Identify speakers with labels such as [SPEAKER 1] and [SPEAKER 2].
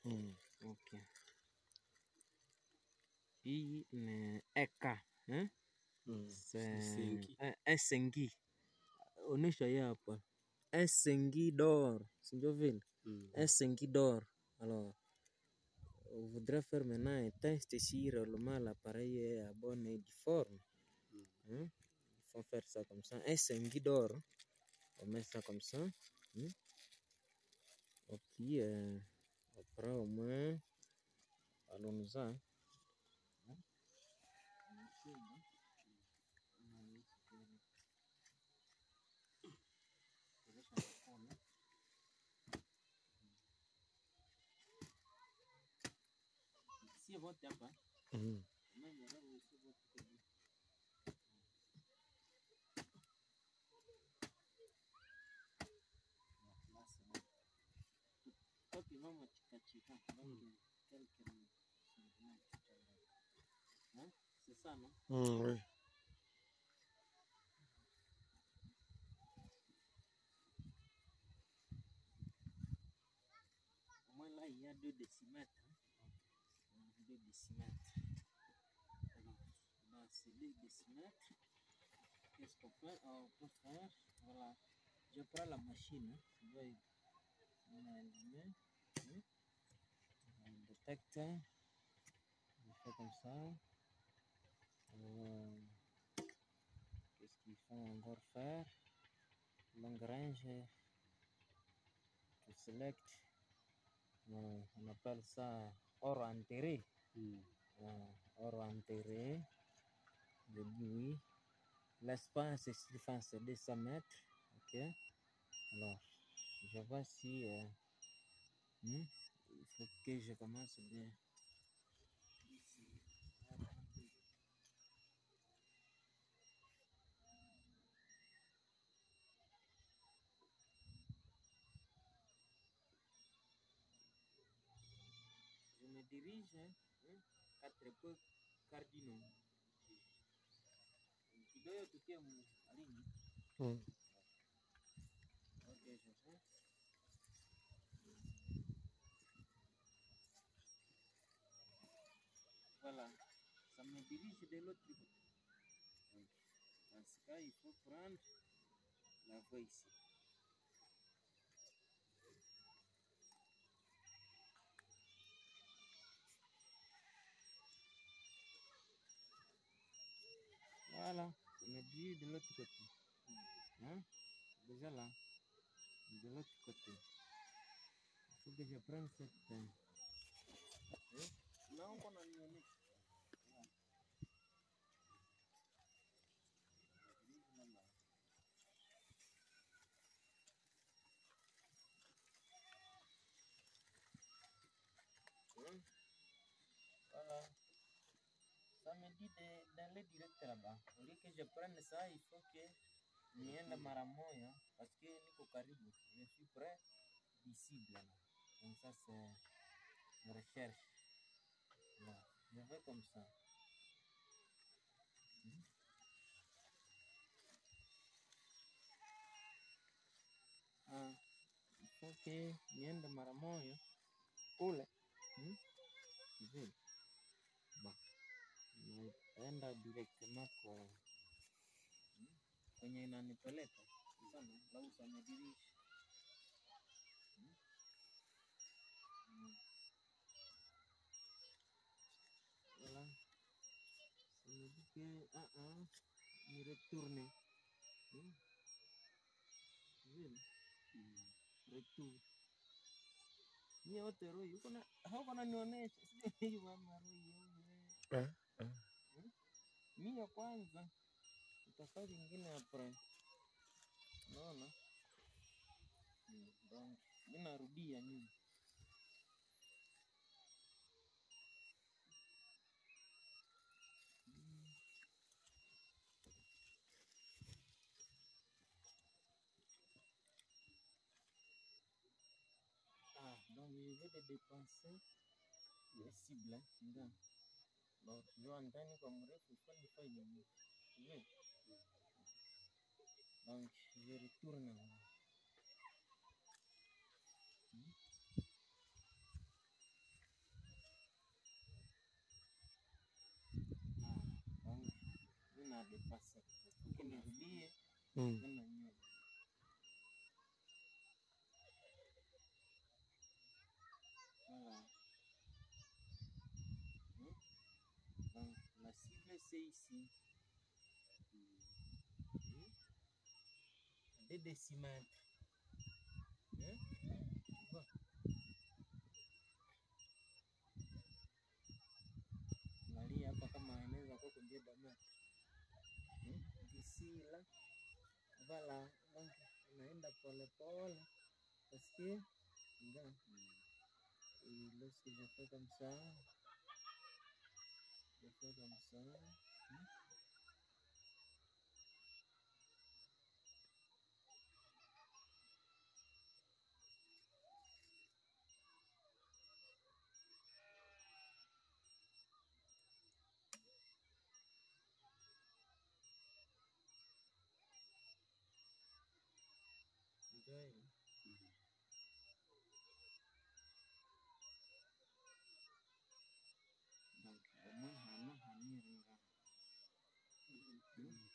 [SPEAKER 1] Okay. Hii ni eka Esengi. Onesha hii hapa. Esengi d'or. Si ndio vile? Esengi d'or. Alors, on voudrait faire maintenant un test sur l'appareil est à bonne et due forme. Il faut faire ça comme ça. Esengi d'or. On met ça comme ça. Ok. Après, au moins, allons-nous-en. Si vote hapa. Mama chika c'est ça non?
[SPEAKER 2] Oui.
[SPEAKER 1] Au moins là il y a 2 décimètres. 2 décimètres. Alors, dans ces 2 décimètres, qu'est-ce qu'on peut faire? Voilà. Je prends la machine. Je vais l'allumer. Le détecteur. Je fais comme ça. Qu'est-ce qu'il faut encore faire? Long range. To select. On appelle ça or enterré. Or enterré. Je dis oui. L'espace c'est 200 mètres. Ok. Alors, je vois si il faut que je commence bien. Je me dirige 4 points cardinaux. Kidogo tukia mwalimu. Ok, je fais. Voilà, ça me dirige de l'autre côté. Dans ce cas, il faut prendre la voie ici. Voilà, ça me dirige de l'autre côté. Déjà là, de l'autre côté. Il faut que je prenne cette... Là, on a mis. Voilà. Ça me dit d'aller direct là-bas. Au lieu que je prenne ça, il faut que niende mara moja parce que niko karibu. Je suis près d'ici là. Donc ça c'est une recherche. Là. Je vais comme ça. Il faut que niende mara moja kule. Vile. Bon. Naenda directement kwenye inanipeleka. Sana, là où ça me dirige. Voilà. Ça me dit que me retourne. Vile. Retour. Ni wote roho yuko na hauko na nionyesha. Sio mama roho. Mimi ya kwanza utafanya nyingine après. Unaona? Donc, mimi narudia nyuma. Donc je vais dépenser les cibles. Donc, je vais ndani kwa mrefu ifanye fanye nini? Donc, je retourne. depase. Nirudie tena nyuma. Voilà. Donc la cible c'est ici. 2 décimètres. Bon. Angalia hapa kama inaweza kuwa combien de mètres. Ici là. Voilà. Donc inaenda pole pole. Parce que regarde. Et lorsque je fais comme ça, je fais comme ça. Donc, au moins,